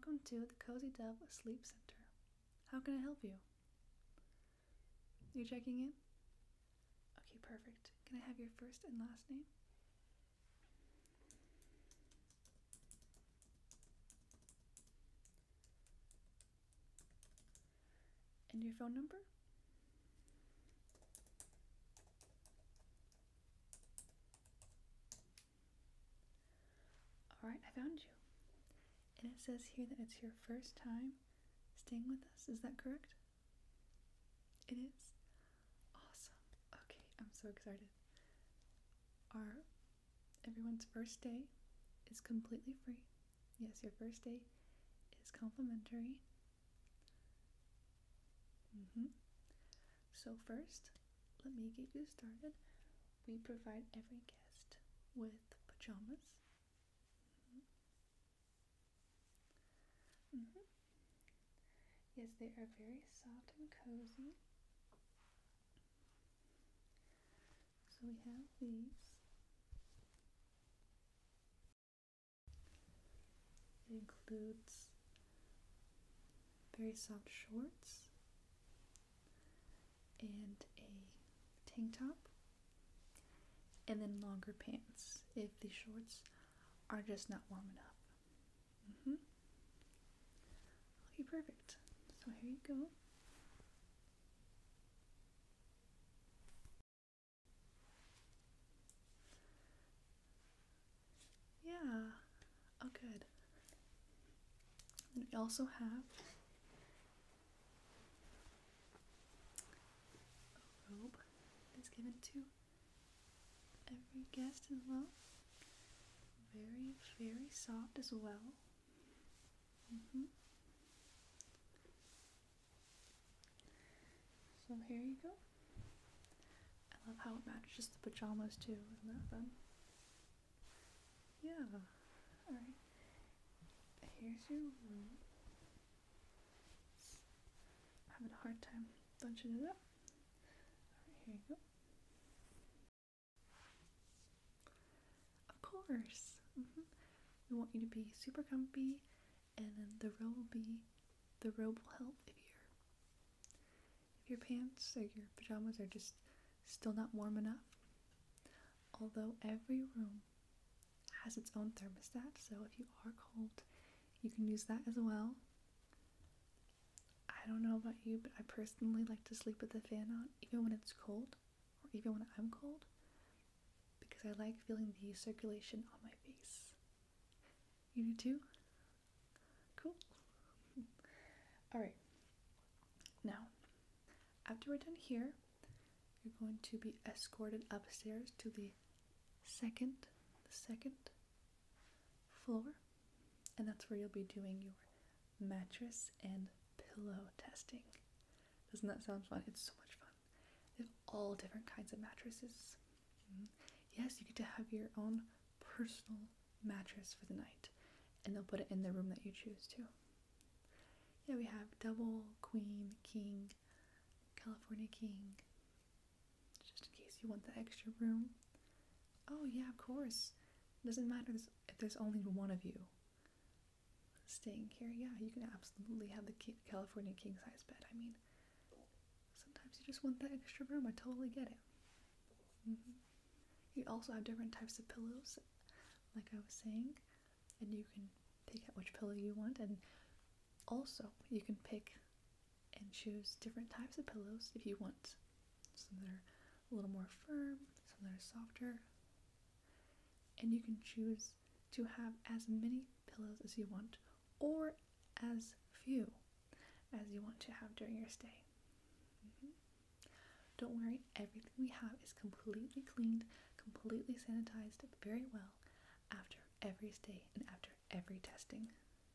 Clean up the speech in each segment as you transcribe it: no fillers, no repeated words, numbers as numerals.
Welcome to the Cozy Dove Sleep Center. How can I help you? You checking in? Okay, perfect. Can I have your first and last name? And your phone number? Alright, I found you. And it says here that it's your first time staying with us. Is that correct? It is? Awesome. Okay, I'm so excited. Everyone's first day is completely free. Yes, your first day is complimentary. So first, let me get you started. We provide every guest with pajamas. Yes, they are very soft and cozy. So we have these. It includes very soft shorts and a tank top, and then longer pants if the shorts are just not warm enough. Okay, perfect. So here you go. Yeah. Oh, good. And we also have a robe that's given to every guest as well. Very, very soft as well. So here you go. I love how it matches the pajamas too. Isn't that fun? Yeah. Alright. Here's your room. I'm having a hard time bunching it up. Alright, here you go. Of course. We want you to be super comfy, and then the robe will help if your pants or your pajamas are just still not warm enough. Although every room has its own thermostat, so if you are cold, you can use that as well. I don't know about you, but I personally like to sleep with the fan on, even when it's cold, or even when I'm cold, because I like feeling the circulation on my face. You do too? Cool. Alright. Now, after we're done here, you're going to be escorted upstairs to the second floor, and that's where you'll be doing your mattress and pillow testing. Doesn't that sound fun? It's so much fun. They have all different kinds of mattresses. Yes, you get to have your own personal mattress for the night, and they'll put it in the room that you choose to. Yeah, we have double, queen, king, California king, just in case you want the extra room. Oh yeah, of course. It doesn't matter if there's only one of you staying here. Yeah, you can absolutely have the California king size bed. I mean, sometimes you just want that extra room. I totally get it. You also have different types of pillows, like I was saying, and you can pick out which pillow you want, and also you can pick and choose different types of pillows if you want. Some that are a little more firm, some that are softer, and you can choose to have as many pillows as you want, or as few as you want to have during your stay. Don't worry, everything we have is completely cleaned, completely sanitized very well after every stay and after every testing.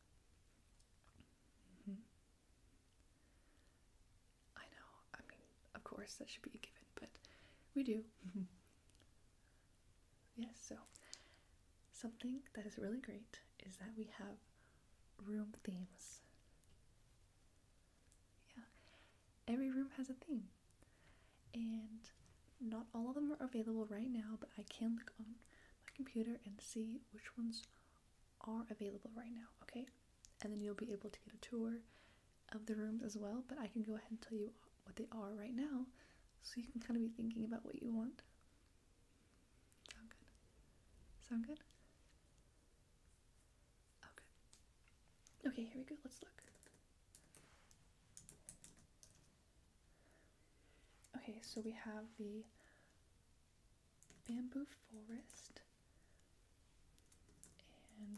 I know, I mean, of course that should be a given, but we do. Yes, so something that is really great is that we have room themes. Yeah, every room has a theme, and not all of them are available right now, but I can look on my computer and see which ones are available right now, okay? and then you'll be able to get a tour of the rooms as well, but I can go ahead and tell you what they are right now, so you can kind of be thinking about what you want. Sound good? Sound good? Okay. Okay, here we go. Let's look. Okay, so we have the bamboo forest and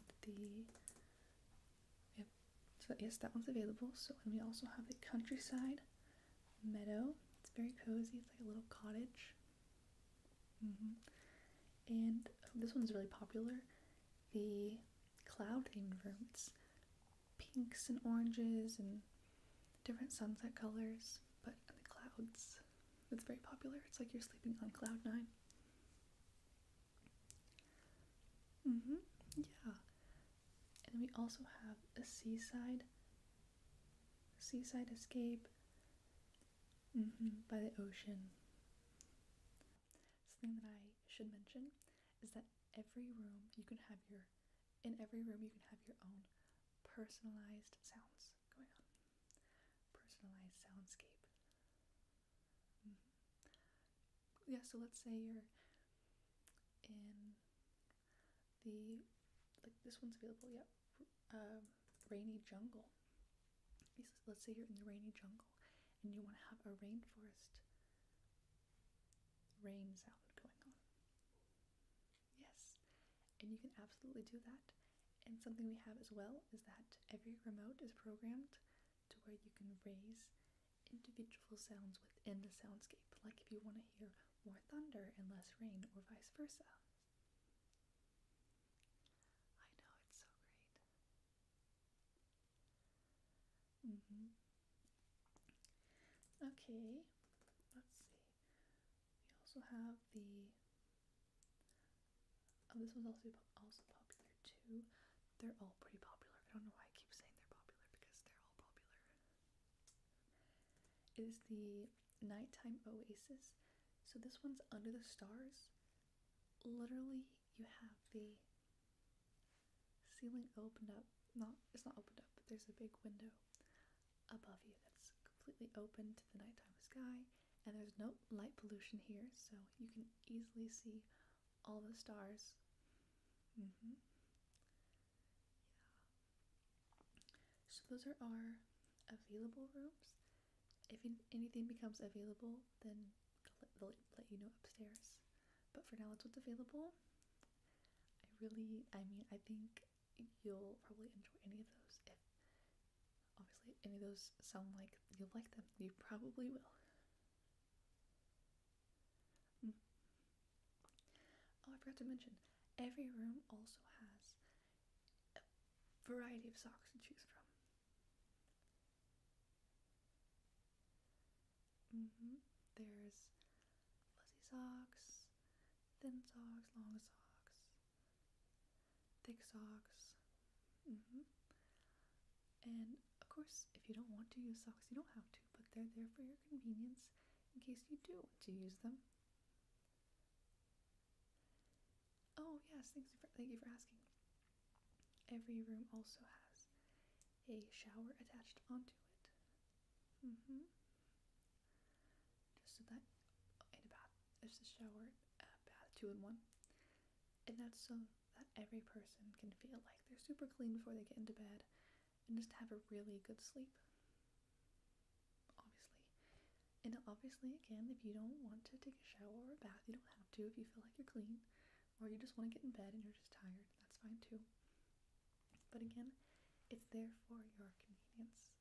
so yes, that one's available. So, and we also have the countryside meadow. It's very cozy. It's like a little cottage. And this one's really popular. The cloud themed room. It's pinks and oranges and different sunset colors, but the clouds. It's very popular. It's like you're sleeping on cloud 9. Yeah. And we also have a seaside escape by the ocean. Something that I should mention is that in every room you can have your own personalized sounds going on. Personalized soundscape. Yeah, so let's say you're in this one's available, rainy jungle. Let's say you're in the rainy jungle and you want to have a rainforest rain sound going on. Yes, and you can absolutely do that. And something we have as well is that every remote is programmed to where you can raise individual sounds within the soundscape, like if you want to hear more thunder and less rain, or vice versa. I know, it's so great. Okay, let's see. We also have this one's also popular too. They're all pretty popular. I don't know why I keep saying they're popular, because they're all popular. It is the nighttime oasis. So this one's under the stars. Literally, you have the ceiling opened up. It's not opened up, but there's a big window above you that's completely open to the nighttime sky, and there's no light pollution here, so you can easily see all the stars. Yeah. So those are our available rooms. If anything becomes available, then they'll let you know upstairs. But for now, that's what's available. I think you'll probably enjoy any of those. If obviously any of those sound like you'll like them, you probably will. Oh, I forgot to mention, every room also has a variety of socks to choose from. There's fuzzy socks, thin socks, long socks, thick socks. And of course, if you don't want to use socks, you don't have to, but they're there for your convenience in case you do want to use them. Oh yes, thank you for asking. Every room also has a shower attached onto it. Just so that, and a bath. It's a shower, bath, 2-in-1. And that's so that every person can feel like they're super clean before they get into bed and just have a really good sleep. Obviously, again, if you don't want to take a shower or a bath, you don't have to if you feel like you're clean, or you just want to get in bed and you're just tired, that's fine too. But again, it's there for your convenience.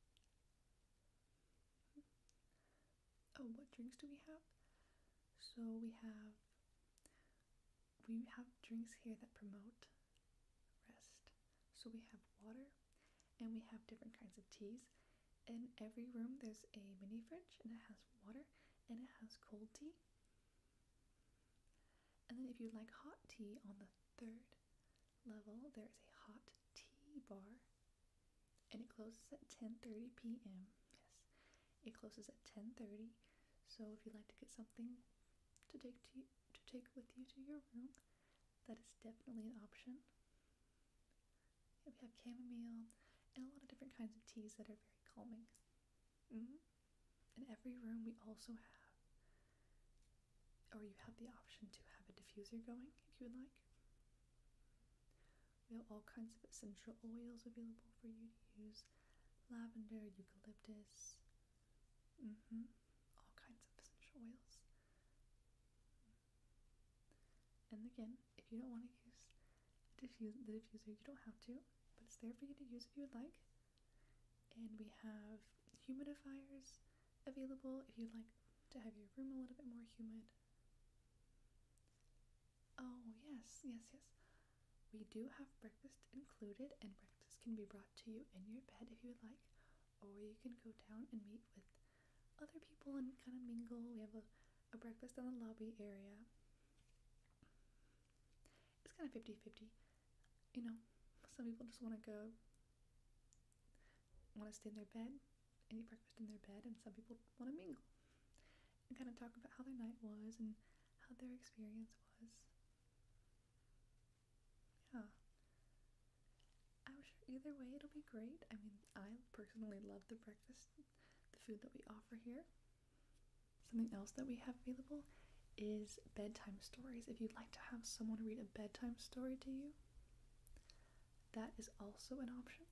Oh, what drinks do we have? So we have drinks here that promote rest. So we have water, and we have different kinds of teas. In every room there's a mini fridge, and it has water, and it has cold tea. And then if you like hot tea, on the 3rd level there is a hot tea bar, and it closes at 10:30 p.m. Yes, it closes at 10:30. So if you'd like to get something to take with you to your room, that is definitely an option. We have chamomile and a lot kinds of teas that are very calming. Mm-hmm. In every room, we also have, or you have the option to have a diffuser going if you would like. We have all kinds of essential oils available for you to use. Lavender, eucalyptus, all kinds of essential oils. And again, if you don't want to use the diffuser, you don't have to, but it's there for you to use if you would like. And we have humidifiers available if you'd like to have your room a little bit more humid. Oh, yes. We do have breakfast included, and breakfast can be brought to you in your bed if you would like, or you can go down and meet with other people and kind of mingle. We have a breakfast in the lobby area. It's kind of 50-50. You know, some people just want to stay in their bed and eat breakfast in their bed, and some people want to mingle and kind of talk about how their night was and how their experience was. Yeah. I'm sure either way it'll be great. I mean, I personally love the breakfast, the food that we offer here. Something else that we have available is bedtime stories. If you'd like to have someone read a bedtime story to you, that is also an option.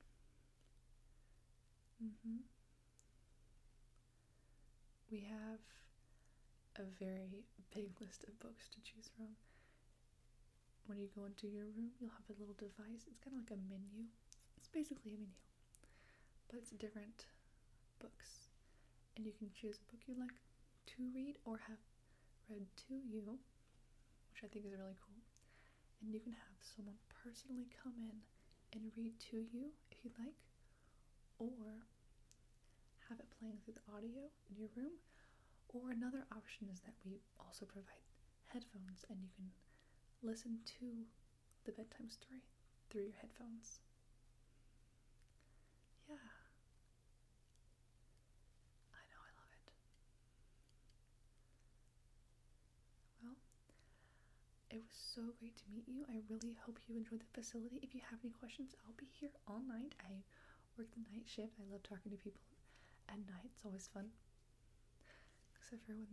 We have a very big list of books to choose from. When you go into your room, you'll have a little device. It's kind of like a menu. It's basically a menu, but it's different books. And you can choose a book you like to read or have read to you, which I think is really cool. And you can have someone personally come in and read to you if you'd like, or have it playing through the audio in your room. Or another option is that we also provide headphones, and you can listen to the bedtime story through your headphones. Yeah. I know, I love it. Well, it was so great to meet you. I really hope you enjoyed the facility. If you have any questions, I'll be here all night. I work the night shift. I love talking to people at night. It's always fun. Except for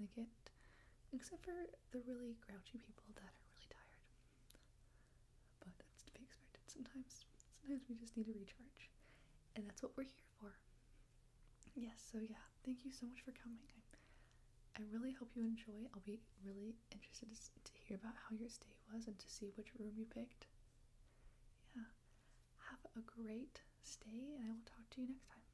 the really grouchy people that are really tired. But that's to be expected sometimes. Sometimes we just need to recharge. And that's what we're here for. Yes, so yeah, thank you so much for coming. I really hope you enjoy. I'll be really interested to hear about how your stay was and to see which room you picked. Yeah. Have a great stay, and I will talk to you next time.